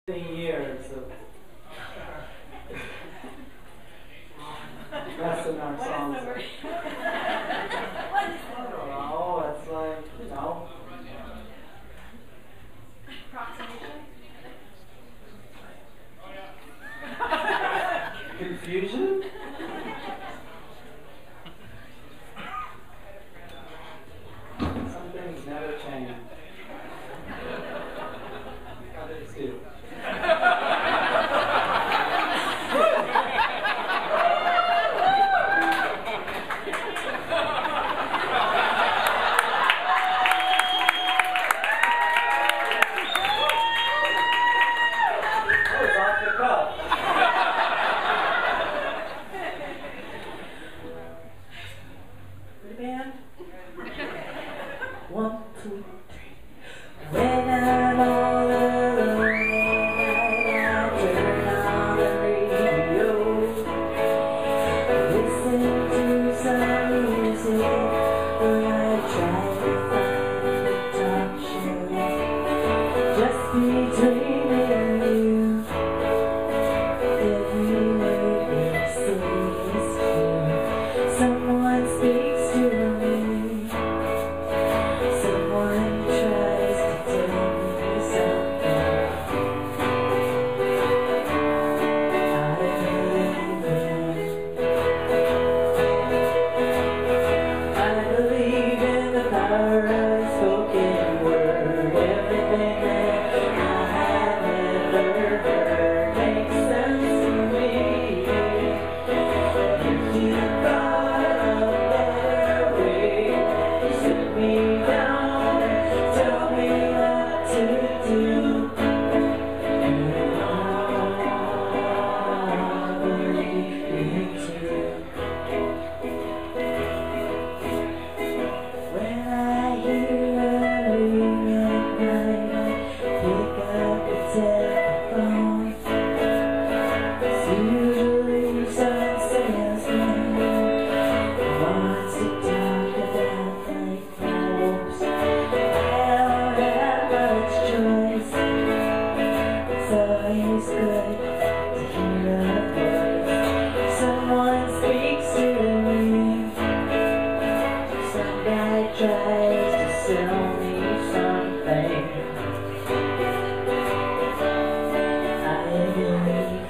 Years of messing our songs up. I don't know, it's like, you know. Approximation? Confusion? Some things never change. Others do. Band. 1, 2, 3. When I'm all alone at night, I turn on the radio, listen to some music, or I try to find a talk show just between me and you. Every word they say is true. Someone speaks to me. Someone tries to tell me something. I believe in the power of spoken word. Everything that I have ever heard makes sense to me. If you thought of a better way, sit me down and tell me what to do. And I'll believe in you. When I hear a ring at night, I pick up the telephone. It's usually some salesman who wants to talk about my hopes. I don't have much choice. It's always good to hear a voice. Someone speaks to me. Some guy tries to sell me something. I believe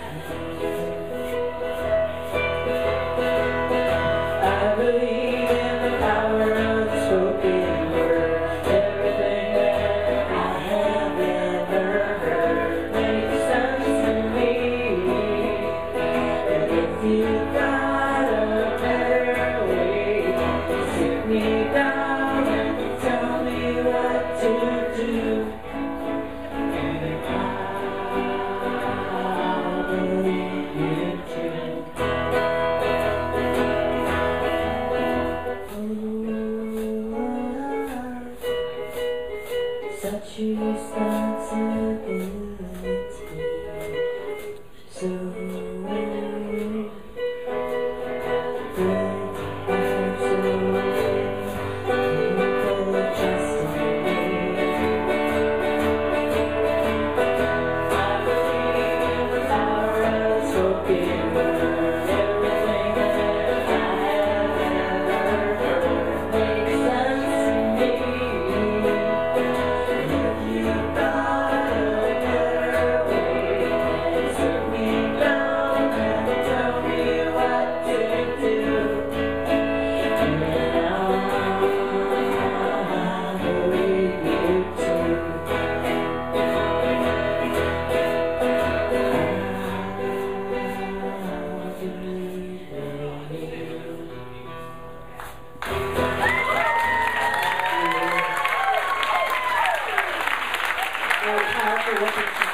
in the power of the spoken word. Everything that I have ever heard makes sense to me. And if you got a better way, sit me down and tell me what to do. And I'll believe you too. Such a responsibility. So good, I'm so you could trust in me. I believe in the power of spoken word. Everything that I have ever heard makes sense to me. If you thought of a better way, sit me down and tell me what to do. And I'll believe you too. I'll believe in you. Very powerful looking song.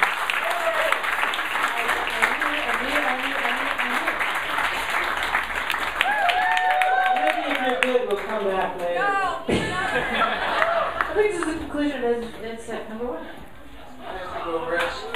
Maybe if you're good, we'll come back later. I think this is the conclusion. It's at number 1. Go rest.